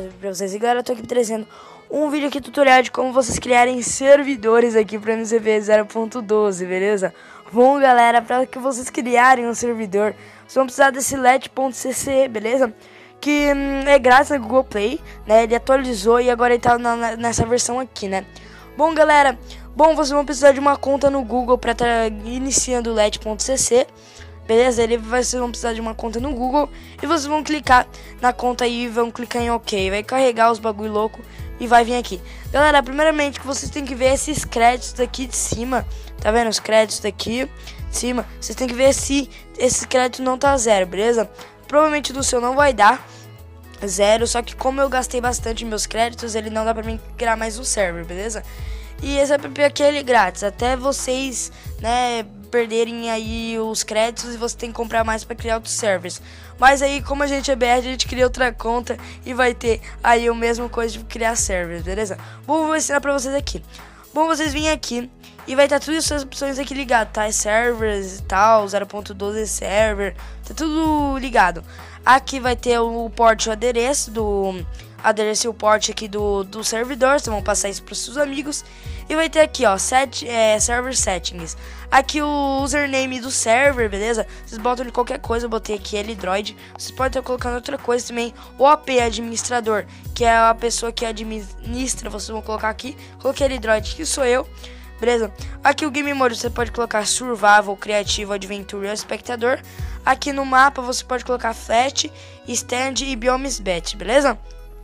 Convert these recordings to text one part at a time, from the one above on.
pra vocês. E galera, eu tô aqui trazendo um vídeo aqui tutorial de como vocês criarem servidores aqui pra MCV 0.12, beleza? Bom galera, para que vocês criarem um servidor, vocês vão precisar desse let.cc, beleza? Que é grátis na Google Play, né? Ele atualizou e agora ele tá nessa versão aqui, né? Bom galera, vocês vão precisar de uma conta no Google para estar iniciando o let.cc. Beleza? Vocês vão precisar de uma conta no Google e vocês vão clicar na conta aí e vão clicar em OK. Vai carregar os bagulho louco e vai vir aqui. Galera, primeiramente que vocês têm que ver esses créditos daqui de cima. Tá vendo os créditos daqui de cima? Vocês têm que ver se esse crédito não tá zero, beleza? Provavelmente do seu não vai dar zero, só que como eu gastei bastante meus créditos, ele não dá pra mim criar mais um server, beleza? E esse app aqui é grátis, até vocês, né, perderem aí os créditos e você tem que comprar mais para criar outros servers. Mas aí, como a gente é BR, a gente cria outra conta e vai ter aí a mesma coisa de criar servers, beleza? Bom, vou ensinar para vocês aqui. Bom, vocês vêm aqui e vai estar todas essas opções aqui ligadas, tá? Servers e tal, 0.12 server, tá tudo ligado. Aqui vai ter o port, o adereço e o port aqui do servidor. Vocês vão passar isso para os seus amigos. E vai ter aqui, ó, server settings. Aqui o username do server, beleza? Vocês botam de qualquer coisa, eu botei aqui L-Droid. Vocês podem estar colocando outra coisa também. O AP administrador, que é a pessoa que administra, vocês vão colocar aqui. Coloquei L-Droid, que sou eu. Beleza? Aqui o Game Mode você pode colocar Survival, Criativo, Adventure ou Espectador. Aqui no mapa você pode colocar Flat, Stand e Biomes Bet, beleza?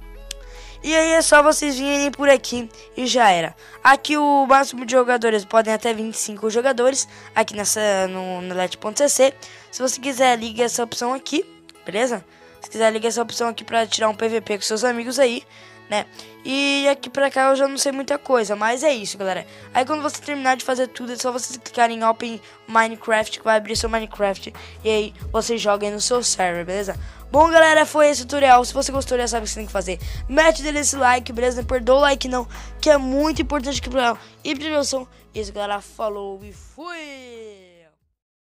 E aí é só vocês virem por aqui e já era. Aqui o máximo de jogadores podem até 25 jogadores. Aqui no let.cc. Se você quiser, liga essa opção aqui, beleza? Se quiser, liga essa opção aqui pra tirar um PVP com seus amigos aí, né? E aqui pra cá eu já não sei muita coisa, mas é isso, galera. Aí quando você terminar de fazer tudo, é só vocês clicarem em Open Minecraft, que vai abrir seu Minecraft. E aí você joga aí no seu server, beleza? Bom, galera, foi esse tutorial. Se você gostou, já sabe o que você tem que fazer. Mete dele esse like, beleza? Não perdoa o like não, que é muito importante aqui pro canal. E pra diversão. Isso, galera, falou e fui!